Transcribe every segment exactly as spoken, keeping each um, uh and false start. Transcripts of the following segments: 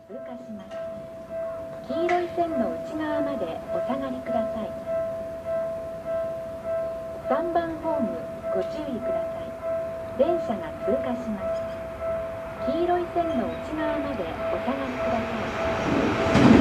通過します。黄色い線の内側までお下がりください。さんばんホームご注意ください。電車が通過します。黄色い線の内側までお下がりください。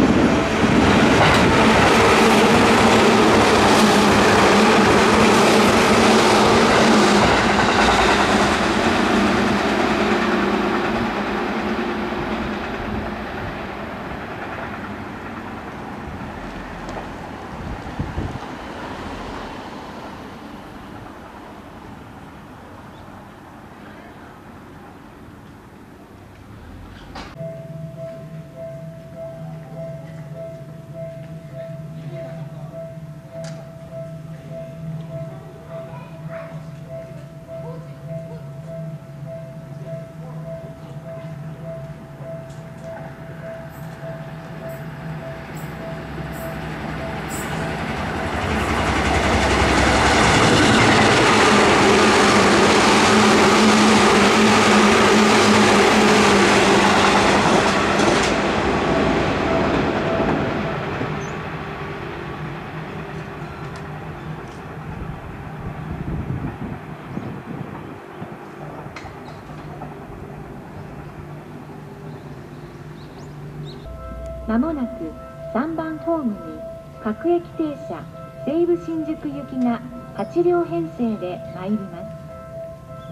まもなくさんばんホームに各駅停車西武新宿行きがはち両編成で参ります。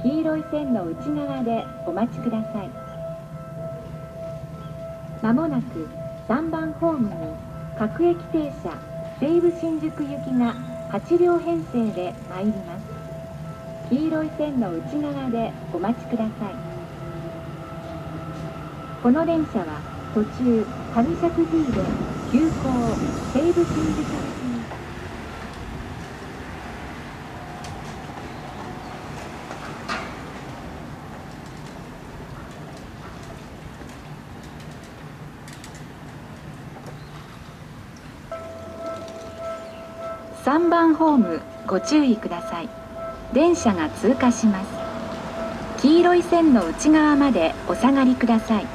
黄色い線の内側でお待ちください。まもなくさんばんホームに各駅停車西武新宿行きがはち両編成で参ります。黄色い線の内側でお待ちください。この電車は途中上石神井で急行西武新宿行きにさんばんホームご注意ください。電車が通過します。黄色い線の内側までお下がりください。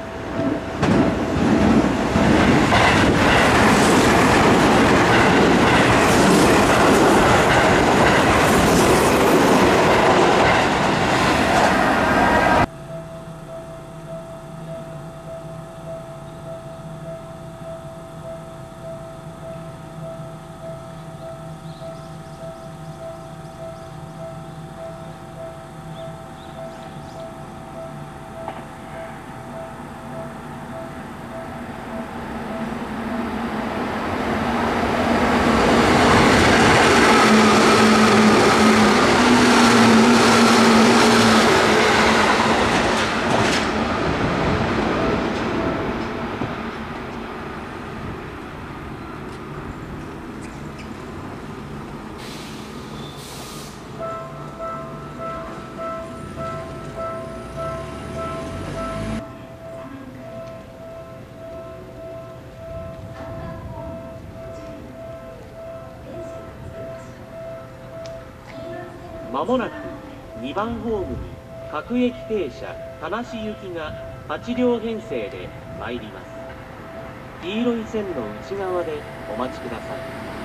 まもなくにばんホームに各駅停車田無行きがはち両編成で参ります。黄色い線の内側でお待ちください。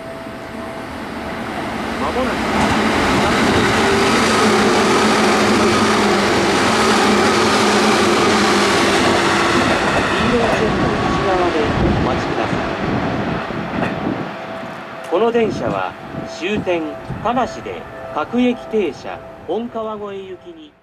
まもなく黄色い線の内側でお待ちください。この電車は終点田無で各駅停車本川越行きに